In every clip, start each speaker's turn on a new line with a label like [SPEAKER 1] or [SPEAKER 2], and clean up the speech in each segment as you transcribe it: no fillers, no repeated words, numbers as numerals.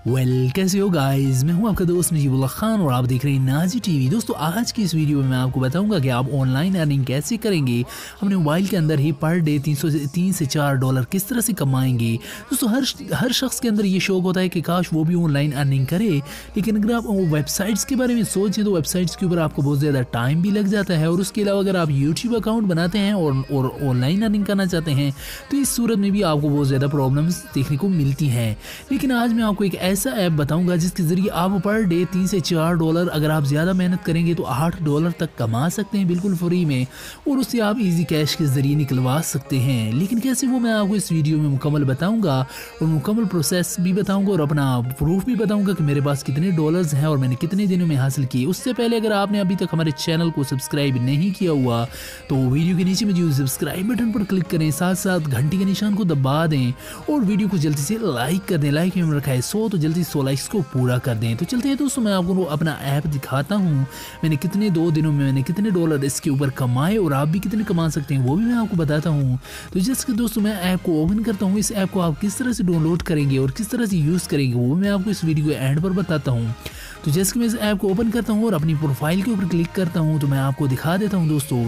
[SPEAKER 1] कैसे हो गाइस, मैं हूं आपका दोस्त नजीब उल्लाह खान और आप देख रहे हैं नाजी टीवी। दोस्तों आज की इस वीडियो में मैं आपको बताऊंगा कि आप ऑनलाइन अर्निंग कैसे करेंगे, अपने मोबाइल के अंदर ही पर डे 3 से 4 डॉलर किस तरह से कमाएंगे। दोस्तों हर शख्स के अंदर ये शौक होता है कि काश वो भी ऑनलाइन अर्निंग करे, लेकिन अगर आप वेबसाइट्स के बारे में सोचें तो वेबसाइट्स के ऊपर आपको बहुत ज़्यादा टाइम भी लग जाता है। और उसके अलावा अगर आप यूट्यूब अकाउंट बनाते हैं और ऑनलाइन अर्निंग करना चाहते हैं तो इस सूरत में भी आपको बहुत ज़्यादा प्रॉब्लम्स देखने को मिलती हैं। लेकिन आज मैं आपको एक ऐसा ऐप बताऊंगा जिसके जरिए आप पर डे 3 से 4 डॉलर, अगर आप ज़्यादा मेहनत करेंगे तो 8 डॉलर तक कमा सकते हैं बिल्कुल फ्री में, और उससे आप इजी कैश के जरिए निकलवा सकते हैं। लेकिन कैसे, वो मैं आपको इस वीडियो में मुकम्मल बताऊंगा और मुकम्मल प्रोसेस भी बताऊंगा और अपना प्रूफ भी बताऊंगा कि मेरे पास कितने डॉलर्स हैं और मैंने कितने दिनों में हासिल किए। उससे पहले अगर आपने अभी तक हमारे चैनल को सब्सक्राइब नहीं किया हुआ तो वीडियो के नीचे मौजूद सब्सक्राइब बटन पर क्लिक करें, साथ साथ घंटी के निशान को दबा दें और वीडियो को जल्दी से लाइक कर दें। लाइक में रखा है 100 तो जल्दी 100 लाइक्स को पूरा कर दें। तो चलते हैं दोस्तों, मैं आपको अपना ऐप दिखाता हूँ। मैंने कितने 2 दिनों में मैंने कितने डॉलर इसके ऊपर कमाए और आप भी कितने कमा सकते हैं वो भी मैं आपको बताता हूँ। तो जैसे कि दोस्तों मैं ऐप को ओपन करता हूँ, इस ऐप को आप किस तरह से डाउनलोड करेंगे और किस तरह से यूज़ करेंगे वो मैं आपको इस वीडियो के एंड पर बताता हूँ। तो जैसे कि मैं इस ऐप को ओपन करता हूँ और अपनी प्रोफाइल के ऊपर क्लिक करता हूँ तो मैं आपको दिखा देता हूँ दोस्तों।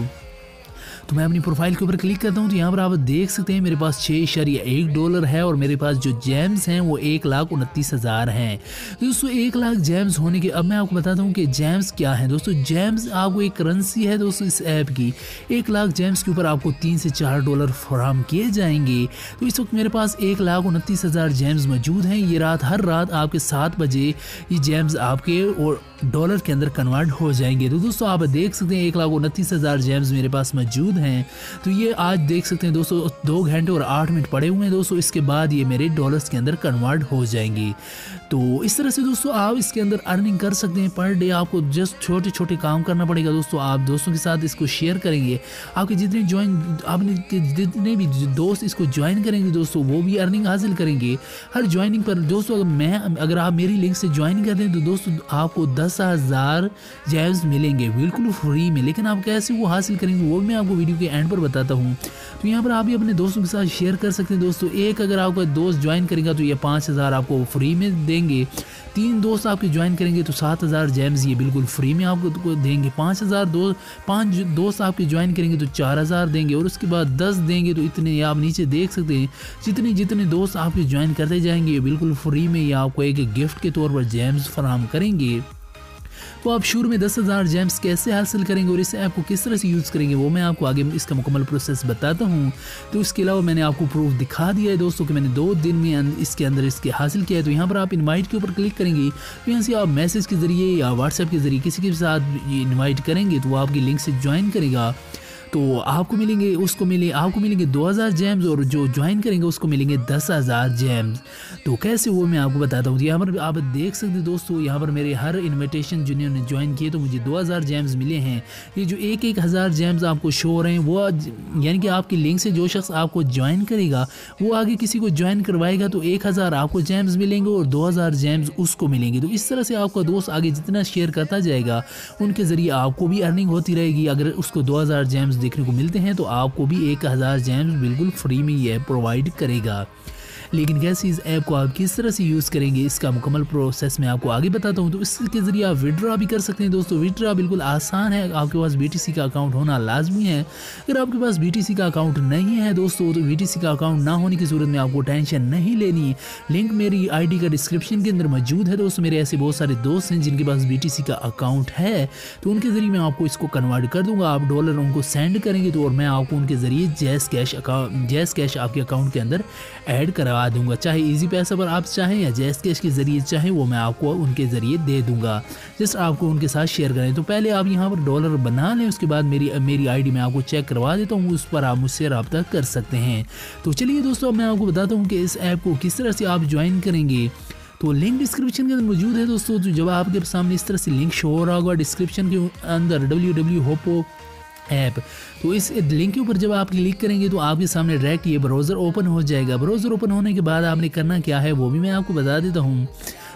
[SPEAKER 1] तो मैं अपनी प्रोफाइल के ऊपर क्लिक करता हूँ तो यहाँ पर आप देख सकते हैं मेरे पास 6.1 डॉलर है और मेरे पास जो जेम्स हैं वो 1,29,000 हैं। दोस्तों 1 लाख जेम्स होने के अब मैं आपको बताता हूँ कि जेम्स क्या है। दोस्तों जेम्स आपको एक करेंसी है दोस्तों इस ऐप की। 1 लाख जेम्स के ऊपर आपको 3 से 4 डॉलर फराहम किए जाएंगे। तो इस वक्त मेरे पास 1,29,000 जेम्स मौजूद हैं। ये हर रात आपके 7 बजे ये जेम्स आपके और डॉलर के अंदर कन्वर्ट हो जाएंगे। तो दोस्तों आप देख सकते हैं 1,29,000 जेम्स मेरे पास मौजूद हैं। तो ये आज देख सकते हैं दोस्तों 2 घंटे और 8 मिनट पड़े हुए हैं दोस्तों। इसके बाद ये मेरे डॉलर्स के अंदर कन्वर्ट हो जाएंगे। तो इस तरह से दोस्तों आप इसके अंदर अर्निंग कर सकते हैं। पर डे आपको जस्ट छोटे छोटे काम करना पड़ेगा दोस्तों। आप दोस्तों के साथ इसको शेयर करेंगे, आपके जितने भी दोस्त इसको ज्वाइन करेंगे दोस्तों वो भी अर्निंग हासिल करेंगे। हर ज्वाइनिंग पर दोस्तों अगर आप मेरी लिंक से ज्वाइन करते हैं तो दोस्तों आपको 10,000 जेम्स मिलेंगे बिल्कुल फ्री में। लेकिन आप कैसे वो हासिल करेंगे वो मैं आपको वीडियो के एंड पर बताता हूँ। तो यहाँ पर आप भी अपने दोस्तों के साथ शेयर कर सकते हैं दोस्तों। एक अगर आपका दोस्त ज्वाइन करेगा तो ये 5,000 आपको फ्री में देंगे। 3 दोस्त आपके ज्वाइन करेंगे तो 7,000 जेम्स ये बिल्कुल फ्री में आपको देंगे। 5 दोस्त आपके ज्वाइन करेंगे तो 4,000 देंगे और उसके बाद 10 देंगे तो इतने आप नीचे देख सकते हैं। जितने दोस्त आपके ज्वाइन करते जाएंगे ये बिल्कुल फ्री में ये आपको एक गिफ्ट के तौर पर जेम्स फराहम करेंगे। तो आप शुरू में 10,000 जेम्स कैसे हासिल करेंगे और इस ऐप को किस तरह से यूज़ करेंगे वो मैं आपको आगे इसका मुकम्मल प्रोसेस बताता हूँ। तो इसके अलावा मैंने आपको प्रूफ दिखा दिया है दोस्तों कि मैंने 2 दिन में इसके अंदर इसके हासिल किया है। तो यहाँ पर आप इनवाइट के ऊपर क्लिक करेंगे तो यहाँ से आप मैसेज के ज़रिए या व्हाट्सएप के ज़रिए किसी के साथ ये इन्वाइट करेंगे तो वो आपकी लिंक से ज्वाइन करेगा। तो आपको मिलेंगे 2,000 जेम्स और जो ज्वाइन करेंगे उसको मिलेंगे 10,000 जेम्स। तो कैसे वो मैं आपको बताता हूँ। यहाँ पर आप देख सकते हैं दोस्तों, यहाँ पर मेरे हर इन्विटेशन जिन्होंने ज्वाइन किए तो मुझे 2,000 जेम्स मिले हैं। ये जो 1,000 जेम्स आपको शो हो रहे हैं वो यानी कि आपकी लिंक से जो शख्स आपको ज्वाइन करेगा वो आगे किसी को ज्वाइन करवाएगा तो 1,000 आपको जेम्स मिलेंगे और 2,000 जेम्स उसको मिलेंगे। तो इस तरह से आपका दोस्त आगे जितना शेयर करता जाएगा उनके ज़रिए आपको भी अर्निंग होती रहेगी। अगर उसको 2,000 जेम्स देखने को मिलते हैं तो आपको भी 1,000 जेम्स बिल्कुल फ्री में ये प्रोवाइड करेगा। लेकिन कैसे इस ऐप को आप किस तरह से यूज़ करेंगे इसका मुकम्मल प्रोसेस मैं आपको आगे बताता हूं। तो इसके ज़रिए आप विड्रॉ भी कर सकते हैं दोस्तों। विड्रॉ बिल्कुल आसान है, आपके पास BTC का अकाउंट होना लाजमी है। अगर आपके पास BTC का अकाउंट नहीं है दोस्तों तो BTC का अकाउंट ना होने की सूरत में आपको टेंशन नहीं लेनी। लिंक मेरी ID का डिस्क्रिप्शन के अंदर मौजूद है दोस्तों। मेरे ऐसे बहुत सारे दोस्त हैं जिनके पास BTC का अकाउंट है तो उनके ज़रिए मैं आपको इसको कन्वर्ट कर दूँगा। आप डॉलर उनको सेंड करेंगे तो और मैं आपको उनके ज़रिए जैस कैश आपके अकाउंट के अंदर ऐड करवा दूँगा। चाहे इजी पैसा पर आप चाहें या जैस कैश के ज़रिए चाहें वो मैं आपको उनके ज़रिए दे दूंगा। जस्ट आपको उनके साथ शेयर करें। तो पहले आप यहाँ पर डॉलर बना लें, उसके बाद मेरी ID मैं आपको चेक करवा देता हूँ, उस पर आप मुझसे रब्ता कर सकते हैं। तो चलिए दोस्तों अब मैं आपको बताता हूँ कि इस ऐप को किस तरह से आप ज्वाइन करेंगे। तो लिंक डिस्क्रिप्शन के अंदर मौजूद है दोस्तों। तो जब आपके सामने इस तरह से लिंक शो हो रहा होगा डिस्क्रिप्शन के अंदर www ऐप, तो इस लिंक के ऊपर जब आप क्लिक करेंगे तो आपके सामने डायरेक्ट ये ब्राउज़र ओपन हो जाएगा। ब्राउज़र ओपन होने के बाद आपने करना क्या है वो भी मैं आपको बता देता हूँ।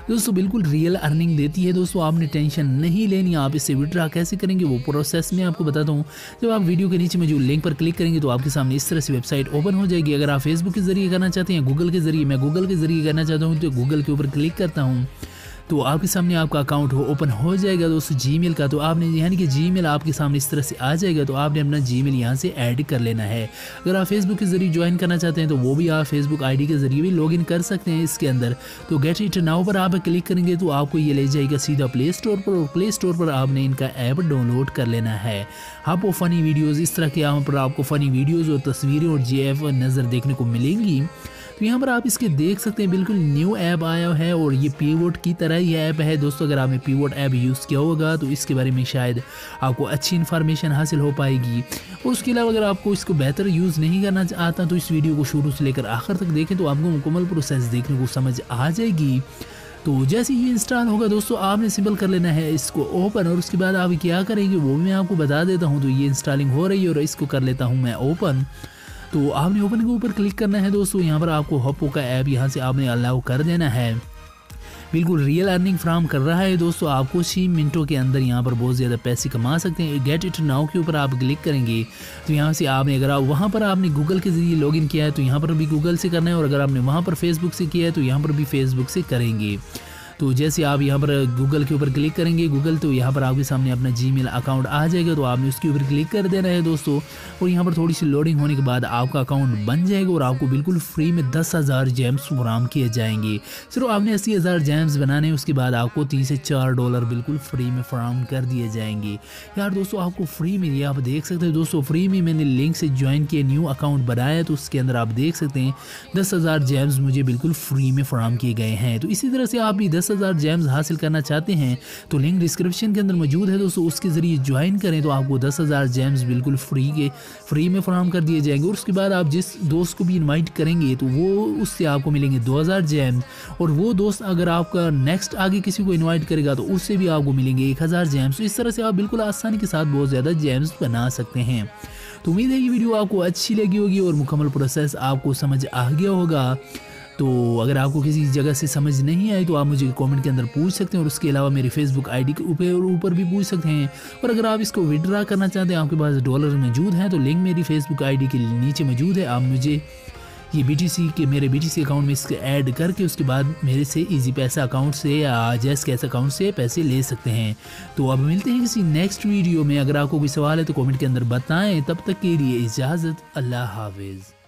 [SPEAKER 1] दोस्तों बिल्कुल रियल अर्निंग देती है दोस्तों, आपने टेंशन नहीं लेनी। आप इससे विड्रा कैसे करेंगे वो प्रोसेस में आपको बताता हूँ। जब आप वीडियो के नीचे में जो लिंक पर क्लिक करेंगे तो आपके सामने इस तरह से वेबसाइट ओपन हो जाएगी। अगर आप फेसबुक के जरिए करना चाहते हैं, गूगल के जरिए, मैं गूगल के जरिए करना चाहता हूँ तो गूगल के ऊपर क्लिक करता हूँ तो आपके सामने आपका अकाउंट ओपन हो जाएगा दोस्तों जीमेल का। तो आपने यानी कि जीमेल आपके सामने इस तरह से आ जाएगा, तो आपने अपना जीमेल यहाँ से ऐड कर लेना है। अगर आप फेसबुक के जरिए ज्वाइन करना चाहते हैं तो वो भी आप फेसबुक आईडी के जरिए भी लॉगिन कर सकते हैं इसके अंदर। तो गेट इट नाउ पर आप क्लिक करेंगे तो आपको ये ले जाएगा सीधा प्ले स्टोर पर, और प्ले स्टोर पर आपने इनका ऐप डाउनलोड कर लेना है। आपको फ़नी वीडियोज़ इस तरह के यहाँ पर आपको फ़नी वीडियोज़ और तस्वीरें और GIF नज़र देखने को मिलेंगी। तो यहाँ पर आप इसके देख सकते हैं बिल्कुल न्यू ऐप आया है और ये पीवोट की तरह ही ऐप है दोस्तों। अगर आपने पीवोट ऐप यूज़ किया होगा तो इसके बारे में शायद आपको अच्छी इन्फॉर्मेशन हासिल हो पाएगी। और उसके अलावा अगर आपको इसको बेहतर यूज़ नहीं करना आता तो इस वीडियो को शुरू से लेकर आखिर तक देखें तो आपको मुकम्मल प्रोसेस देखने को समझ आ जाएगी। तो जैसे ये इंस्टॉल होगा दोस्तों आपने सिंपल कर लेना है इसको ओपन, और उसके बाद आप क्या करेंगे वो भी मैं आपको बता देता हूँ। तो ये इंस्टॉलिंग हो रही है और इसको कर लेता हूँ मैं ओपन। तो आपने ओपन के ऊपर क्लिक करना है दोस्तों। यहाँ पर आपको हॉपो का ऐप यहाँ से आपने अलाउ कर देना है। बिल्कुल रियल अर्निंग फ्राहम कर रहा है दोस्तों, आपको 6 मिनटों के अंदर यहाँ पर बहुत ज़्यादा पैसे कमा सकते हैं। गेट इट नाउ के ऊपर आप क्लिक करेंगे तो यहाँ से आपने अगर आप वहाँ पर आपने गूगल के ज़रिए लॉगिन किया है तो यहाँ पर भी गूगल से करना है, और अगर आपने वहाँ पर फेसबुक से किया है तो यहाँ पर भी फेसबुक से करेंगे। तो जैसे आप यहाँ पर गूगल के ऊपर क्लिक करेंगे गूगल, तो यहाँ पर आपके सामने अपना जीमेल अकाउंट आ जाएगा। तो आपने उसके ऊपर क्लिक कर देना है दोस्तों, और यहाँ पर थोड़ी सी लोडिंग होने के बाद आपका अकाउंट बन जाएगा और आपको बिल्कुल फ्री में 10,000 जेम्स फराहम किए जाएंगे। सिर्फ आपने 80,000 जेम्स बनाने हैं, उसके बाद आपको 3 से 4 डॉलर बिल्कुल फ्री में फराहम कर दिए जाएंगे। यार दोस्तों आपको फ्री में, ये आप देख सकते हैं दोस्तों, फ्री में मैंने लिंक से ज्वाइन किया, न्यू अकाउंट बनाया तो उसके अंदर आप देख सकते हैं 10,000 जेम्स मुझे बिल्कुल फ्री में फराहम किए गए हैं। तो इसी तरह से आप भी 10,000 जेम्स हासिल करना चाहते हैं तो लिंक डिस्क्रिप्शन के अंदर मौजूद है दोस्तों, उसके जरिए ज्वाइन करें तो आपको 10,000 जेम्स बिल्कुल फ्री में फराहम कर दिए जाएंगे। और उसके बाद आप जिस दोस्त को भी इनवाइट करेंगे तो वो उससे आपको मिलेंगे 2,000 जेम्स, और वो दोस्त अगर आपका नेक्स्ट आगे किसी को इनवाइट करेगा तो उससे भी आपको मिलेंगे 1,000 जेम्स। तो इस तरह से आप बिल्कुल आसानी के साथ बहुत ज़्यादा जेम्स बना सकते हैं। तो उम्मीद है ये वीडियो आपको अच्छी लगी होगी और मुकम्मल प्रोसेस आपको समझ आ गया होगा। तो अगर आपको किसी जगह से समझ नहीं आई तो आप मुझे कमेंट के अंदर पूछ सकते हैं, और उसके अलावा मेरी फेसबुक आईडी के ऊपर भी पूछ सकते हैं। और अगर आप इसको विड्रा करना चाहते हैं, आपके पास डॉलर मौजूद हैं, तो लिंक मेरी फेसबुक आईडी के नीचे मौजूद है। आप मुझे ये मेरे BTC अकाउंट में इसके ऐड करके उसके बाद मेरे से इजी पैसा अकाउंट से या जैस कैश अकाउंट से पैसे ले सकते हैं। तो अब मिलते हैं किसी नेक्स्ट वीडियो में। अगर आपको कोई सवाल है तो कमेंट के अंदर बताएं। तब तक के लिए इजाज़त, अल्लाह हाफिज़।